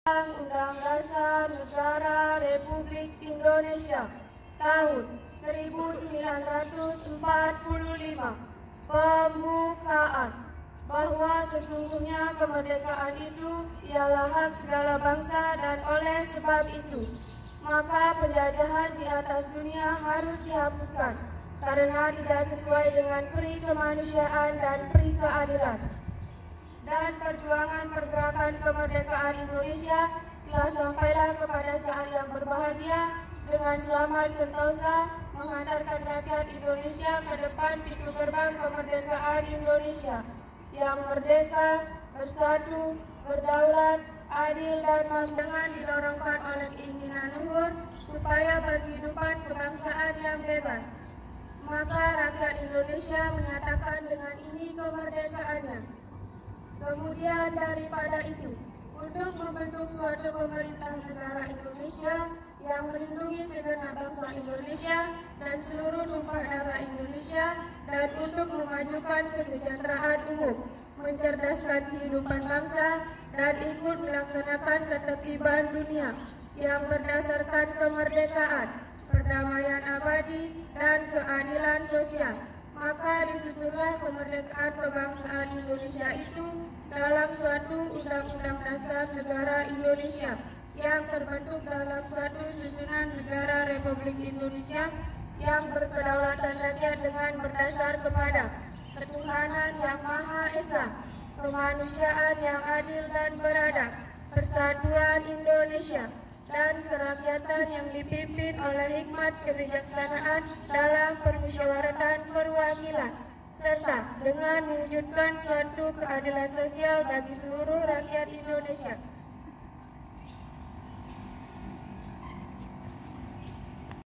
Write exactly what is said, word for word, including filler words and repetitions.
Undang-Undang Dasar Negara Republik Indonesia tahun seribu sembilan ratus empat puluh lima. Pembukaan bahwa sesungguhnya kemerdekaan itu ialah hak segala bangsa, dan oleh sebab itu maka penjajahan di atas dunia harus dihapuskan karena tidak sesuai dengan peri kemanusiaan dan peri keadilan. Dan perjuangan pergerakan kemerdekaan Indonesia telah sampailah kepada saat yang berbahagia dengan selamat sentosa mengantarkan rakyat Indonesia ke depan pintu gerbang kemerdekaan Indonesia yang merdeka, bersatu, berdaulat, adil, dan dengan didorongkan oleh keinginan luhur supaya berkehidupan kebangsaan yang bebas. Maka rakyat Indonesia menyatakan dengan ini kemerdekaannya. Kemudian daripada itu, untuk membentuk suatu pemerintah negara Indonesia yang melindungi segenap bangsa Indonesia dan seluruh tumpah darah Indonesia, dan untuk memajukan kesejahteraan umum, mencerdaskan kehidupan bangsa, dan ikut melaksanakan ketertiban dunia yang berdasarkan kemerdekaan, perdamaian abadi, dan keadilan sosial. Maka disusunlah kemerdekaan kebangsaan Indonesia itu dalam suatu Undang-Undang Dasar Negara Indonesia yang terbentuk dalam suatu susunan negara Republik Indonesia yang berkedaulatan rakyat dengan berdasar kepada ketuhanan yang Maha Esa, kemanusiaan yang adil dan beradab, persatuan Indonesia, dan kerakyatan yang dipimpin oleh hikmat kebijaksanaan dalam permusyawaratan perwakilan, serta dengan mewujudkan suatu keadilan sosial bagi seluruh rakyat Indonesia.